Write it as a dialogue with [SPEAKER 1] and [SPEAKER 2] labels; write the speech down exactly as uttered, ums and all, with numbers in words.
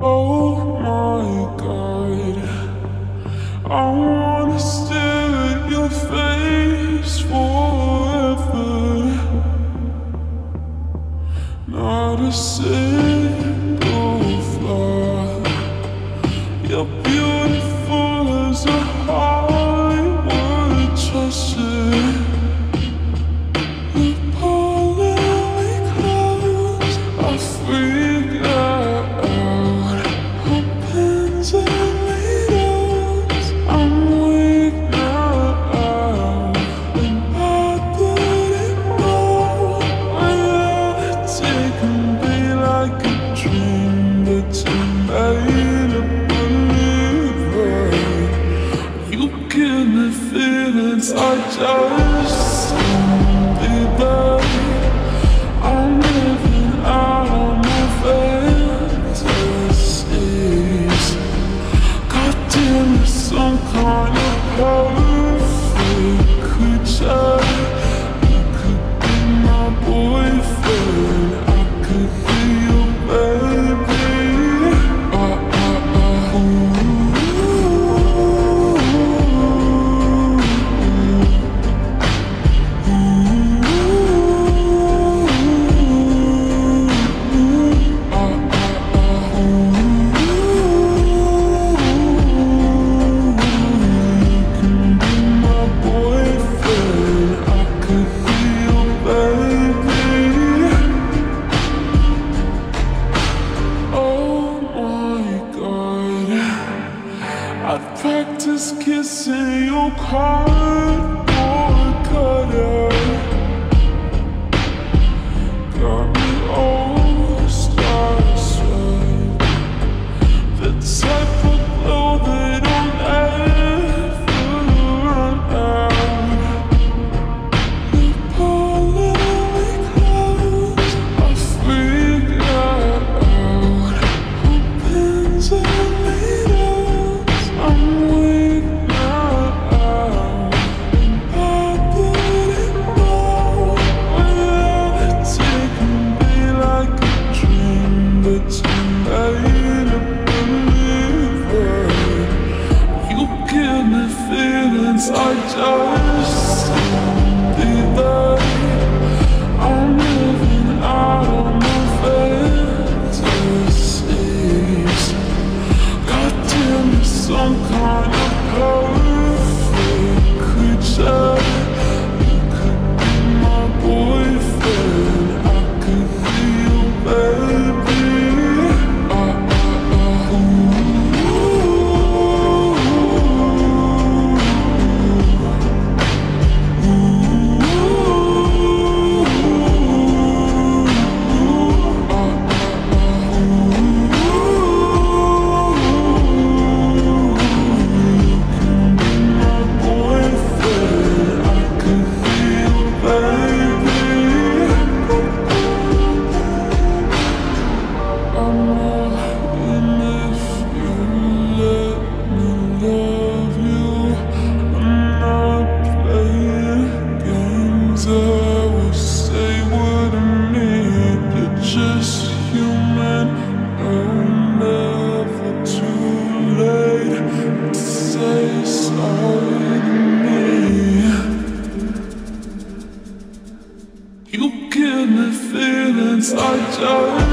[SPEAKER 1] Oh my God, I wanna stare at your face forever. Not a single flaw. You're beautiful as a Hollywood treasure. You're pulling me close, I freak out. Opens and needles, I'm weak now. And I didn't know reality can be like a dream that you made a believer. You give me feelings I just can't be there. I'm living out on my fantasies. Goddamn, you're some kind of perfect creature. You could be my boyfriend, I could be your baby. Uh, uh, uh, ooh. I'd practice kissing your cardboard cutter. Got me all starstruck. The type of glow that don't ever run out. You're pulling me close, I freak out. Opens and needles, I'm weak now. And I didn't know reality can be like a dream that you made a believer. You give me feelings I just can't be there. I'm living out on my fantasies. Goddamn, you're some kind of perfect creature. You could be my boyfriend, I could be your baby. Uh, uh, uh, ooh. You give me feelings I just